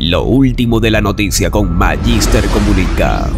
Lo último de la noticia con Magister Comunica.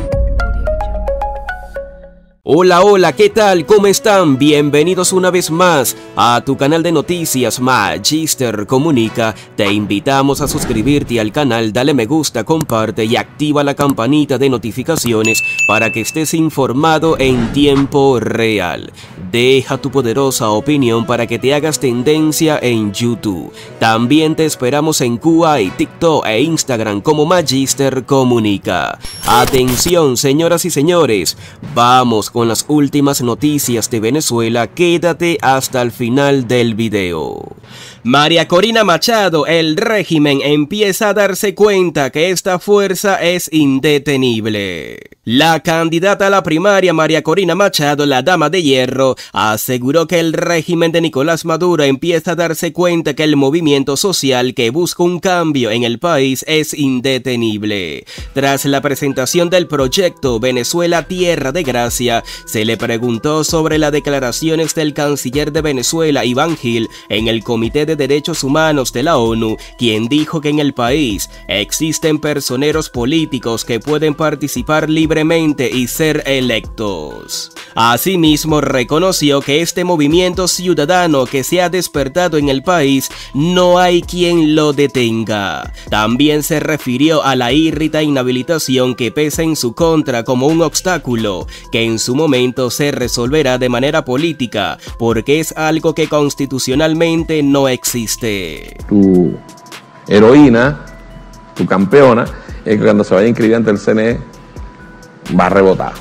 Hola, hola, ¿qué tal? ¿Cómo están? Bienvenidos una vez más a tu canal de noticias Magister Comunica. Te invitamos a suscribirte al canal, dale me gusta, comparte y activa la campanita de notificaciones para que estés informado en tiempo real. Deja tu poderosa opinión para que te hagas tendencia en YouTube. También te esperamos en QI, TikTok e Instagram como Magister Comunica. Atención, señoras y señores, vamos con las últimas noticias de Venezuela. Quédate hasta el final del video. María Corina Machado, el régimen empieza a darse cuenta que esta fuerza es indetenible. La candidata a la primaria María Corina Machado, la dama de hierro, aseguró que el régimen de Nicolás Maduro empieza a darse cuenta que el movimiento social que busca un cambio en el país es indetenible. Tras la presentación del proyecto Venezuela Tierra de Gracia, se le preguntó sobre las declaraciones del canciller de Venezuela, Iván Gil, en el Comité de Derechos Humanos de la ONU, quien dijo que en el país existen personeros políticos que pueden participar libremente y ser electos. Asimismo, reconoció que este movimiento ciudadano que se ha despertado en el país no hay quien lo detenga. También se refirió a la írrita inhabilitación que pesa en su contra como un obstáculo, que en su momento se resolverá de manera política, porque es algo que constitucionalmente no existe. Tu heroína, tu campeona, es que cuando se vaya a inscribir ante el CNE va a rebotar.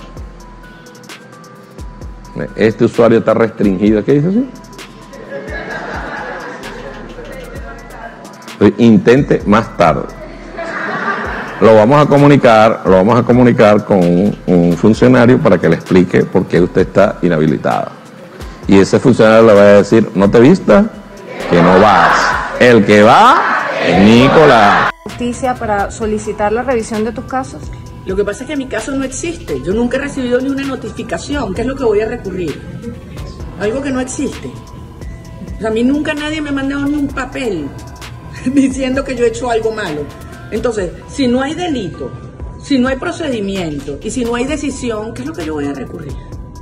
Este usuario está restringido. ¿Qué dice así? Intente más tarde. Lo vamos a comunicar con un funcionario para que le explique por qué usted está inhabilitado. Y ese funcionario le va a decir: no te vistas, que no vas. El que va es Nicolás. ¿Justicia para solicitar la revisión de tus casos? Lo que pasa es que mi caso no existe. Yo nunca he recibido ni una notificación. ¿Qué es lo que voy a recurrir? Algo que no existe. O sea, a mí nunca nadie me ha mandado ni un papel diciendo que yo he hecho algo malo. Entonces, si no hay delito, si no hay procedimiento y si no hay decisión, ¿qué es lo que yo voy a recurrir?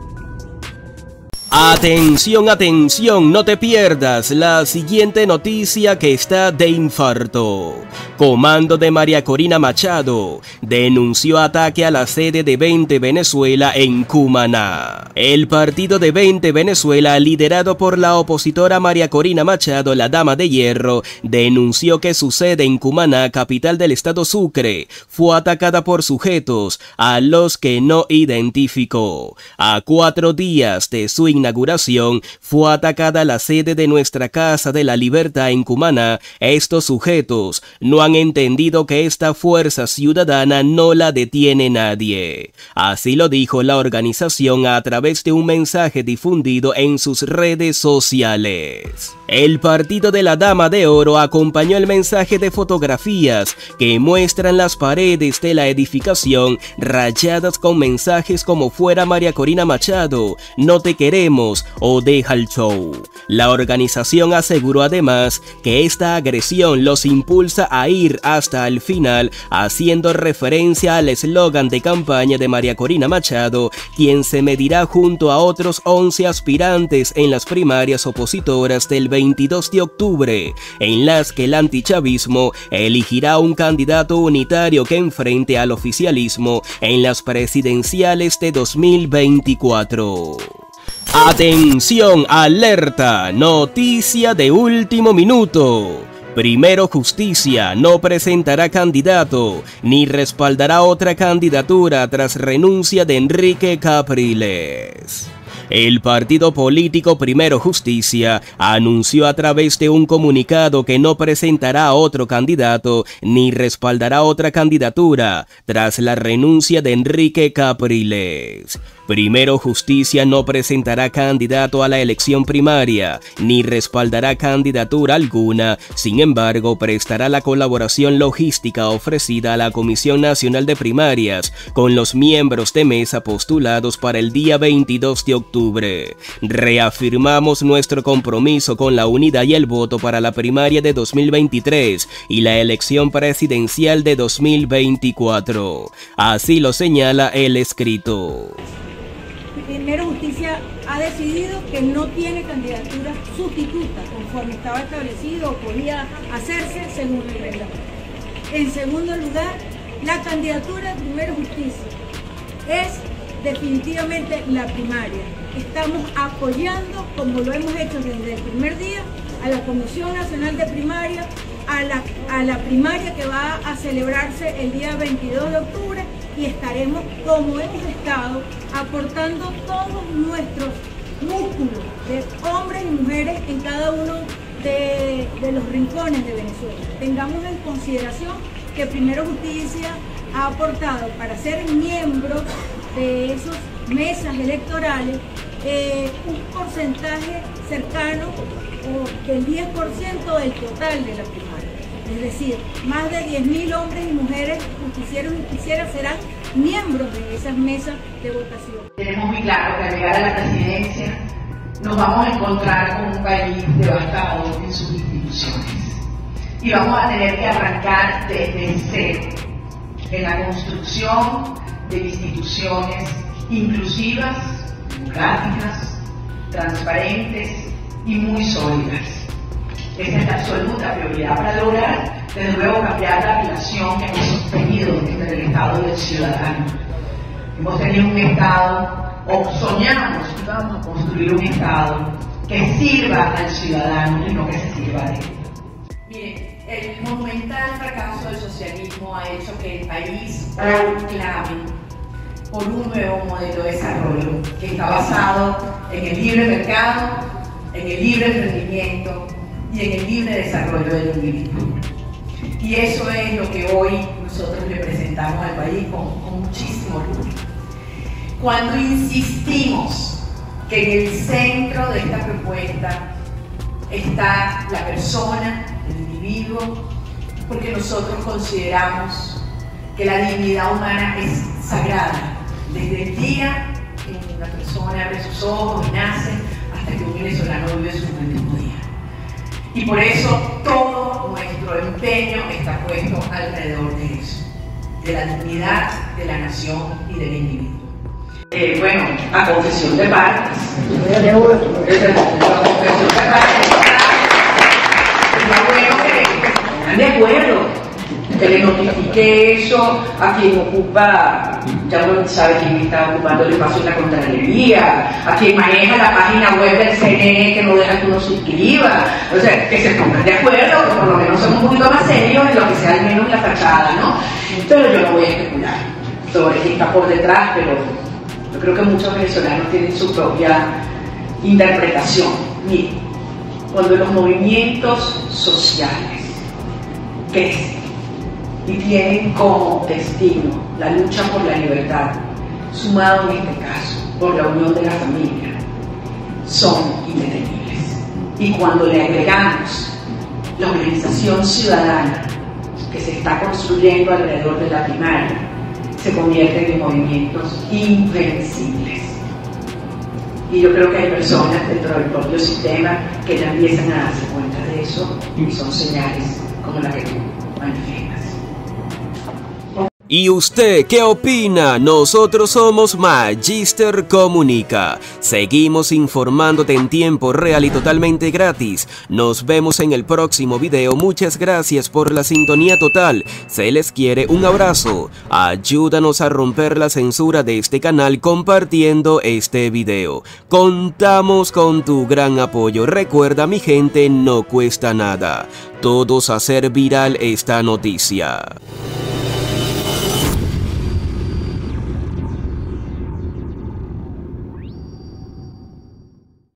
Atención, atención, no te pierdas la siguiente noticia que está de infarto. Comando de María Corina Machado denunció ataque a la sede de 20 Venezuela en Cumaná. El partido de 20 Venezuela, liderado por la opositora María Corina Machado, la dama de hierro, denunció que su sede en Cumaná, capital del estado Sucre, fue atacada por sujetos a los que no identificó. A 4 días de su inauguración, fue atacada la sede de nuestra Casa de la Libertad en Cumaná. Estos sujetos no han entendido que esta fuerza ciudadana no la detiene nadie. Así lo dijo la organización a través de un mensaje difundido en sus redes sociales. El partido de la Dama de Oro acompañó el mensaje de fotografías que muestran las paredes de la edificación rayadas con mensajes como "fuera María Corina Machado", "no te queremos" o "deja el show". La organización aseguró además que esta agresión los impulsa a ir hasta el final, haciendo referencia al eslogan de campaña de María Corina Machado, quien se medirá junto a otros 11 aspirantes en las primarias opositoras del 22 de octubre, en las que el antichavismo elegirá un candidato unitario que enfrente al oficialismo en las presidenciales de 2024. Atención, alerta, noticia de último minuto. Primero Justicia no presentará candidato ni respaldará otra candidatura tras renuncia de Enrique Capriles. El partido político Primero Justicia anunció a través de un comunicado que no presentará a otro candidato ni respaldará otra candidatura tras la renuncia de Enrique Capriles. Primero Justicia no presentará candidato a la elección primaria, ni respaldará candidatura alguna, sin embargo prestará la colaboración logística ofrecida a la Comisión Nacional de Primarias, con los miembros de mesa postulados para el día 22 de octubre. octubre. Reafirmamos nuestro compromiso con la unidad y el voto para la primaria de 2023 y la elección presidencial de 2024. Así lo señala el escrito. Primero Justicia ha decidido que no tiene candidatura sustituta conforme estaba establecido o podía hacerse según el reglamento. En segundo lugar, la candidatura de Primero Justicia es definitivamente la primaria. Estamos apoyando, como lo hemos hecho desde el primer día, a la Comisión Nacional de Primaria, a la primaria que va a celebrarse el día 22 de octubre y estaremos, como hemos estado, aportando todos nuestros músculos de hombres y mujeres en cada uno de los rincones de Venezuela. Tengamos en consideración que Primero Justicia ha aportado para ser miembro de esas mesas electorales un porcentaje cercano o del 10% del total de la primaria. Es decir, más de 10.000 hombres y mujeres justicieros y justicieras serán miembros de esas mesas de votación. Tenemos muy claro que al llegar a la presidencia nos vamos a encontrar con un país devastado en sus instituciones y vamos a tener que arrancar desde cero en la construcción de instituciones inclusivas, democráticas, transparentes y muy sólidas. Esa es la absoluta prioridad para lograr, desde luego, cambiar la relación que hemos sostenido entre el Estado y el ciudadano. Hemos tenido un Estado, o soñamos que vamos a construir un Estado que sirva al ciudadano y no que se sirva de él. Miren, el monumental fracaso del socialismo ha hecho que el país hoy clame por un nuevo modelo de desarrollo que está basado en el libre mercado, en el libre emprendimiento y en el libre desarrollo del individuo. Y eso es lo que hoy nosotros le presentamos al país con muchísimo orgullo. Cuando insistimos que en el centro de esta propuesta está la persona, el individuo, porque nosotros consideramos que la dignidad humana es sagrada, desde el día que una persona abre sus ojos y nace hasta que un venezolano vive su último día. Y por eso todo nuestro empeño está puesto alrededor de eso, de la dignidad de la nación y del individuo. Bueno, a confesión de partes. Está bueno que estén de acuerdo, que le notifique eso a quien ocupa, ya uno sabe quién está ocupando el espacio en la Contraloría, a quien maneja la página web del CNN que no deja que uno suscriba, o sea, que se pongan de acuerdo, que por lo menos son un poquito más serios en lo que sea al menos la fachada, ¿no? Pero yo no voy a especular sobre quién está por detrás, pero yo creo que muchos venezolanos tienen su propia interpretación. Miren, cuando los movimientos sociales crecen y tienen como destino la lucha por la libertad, sumado en este caso por la unión de la familia, son indetenibles. Y cuando le agregamos la organización ciudadana que se está construyendo alrededor de la primaria, se convierten en movimientos invencibles. Y yo creo que hay personas dentro del propio sistema que ya empiezan a darse cuenta de eso y son señales como la que tú manifiestas. ¿Y usted qué opina? Nosotros somos Magister Comunica. Seguimos informándote en tiempo real y totalmente gratis. Nos vemos en el próximo video. Muchas gracias por la sintonía total. Se les quiere, un abrazo. Ayúdanos a romper la censura de este canal compartiendo este video. Contamos con tu gran apoyo. Recuerda, mi gente, no cuesta nada. Todos hacer viral esta noticia.